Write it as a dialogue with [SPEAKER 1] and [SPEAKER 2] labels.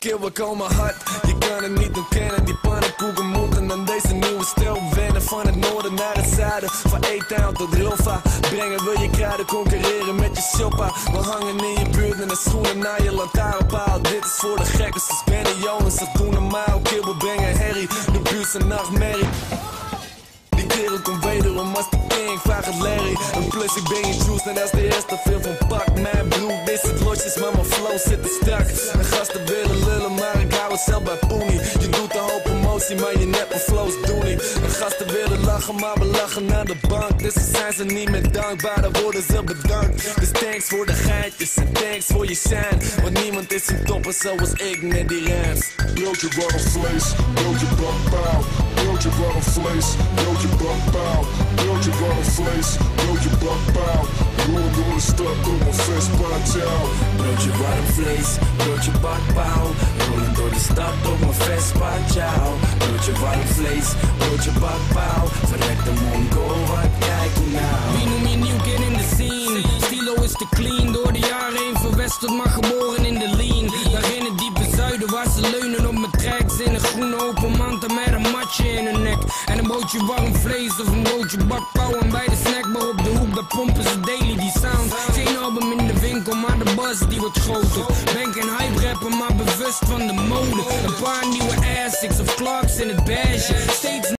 [SPEAKER 1] keer, we komen hard. Je kan het niet ontkennen, die pannenkoeken moeten aan deze nieuwe stijl wennen. Van het noorden naar het zuiden, van E-Town tot Hilva. Brengen we je kruiden, concurreren met je shoppa. We hangen in je buurt en de schoenen naar je lantaarnpaal. Dit is voor de gekkers, dus Benny Jonas, dat doen normaal. Kill, we brengen herrie, de buurt zijn nachtmerrie. Die kerel komt wederom als de king, vraag het Larry. En plus ik ben je juice, net als de eerste film van Pak. Mijn bloed is het losjes, maar mijn flow zit te strak. En gasten willen lullen, maar ik hou het zelf bij Poenie. Je doet een hoop emotie, maar je neppe flows doen niet. En gasten willen lachen, maar we lachen naar de bank. Dus dan zijn ze niet meer dankbaar, dan worden ze bedankt. Dus thanks voor de geintjes en thanks voor je shine. Want niemand is een topper zoals ik met die rams.
[SPEAKER 2] Broodje warm vlees, broodje bakpauw. Broodje warm vlees, broodje bakpauw. Broodje warm vlees, broodje bakpauw. Rollen door de stad op mijn Vespa-tjauw.
[SPEAKER 1] Broodje warm vlees, broodje bakpauw. Rollen door de stad op mijn Vespa-tjauw. Broodje warm vlees, broodje bakpauw. Verrek de mongo, wat kijk je nou?
[SPEAKER 3] Wie noem je nieuw kid in de scene? Stilo is te clean, door de jaren heen verwesterd, maar geboren in de lean. Daar in het diepe zuiden, waar ze leunen op mijn tracks. In een groene open manta met een matje in hun nek. En een broodje warm vlees of een broodje bakpauw. En bij de snackbar op de hoek, daar pompen ze daily die sound. Geen album in de winkel, maar de buzz die wordt groter. Ben geen hype rapper, maar bewust van de mode. Een paar nieuwe Asics of Clarks in het beige. Steeds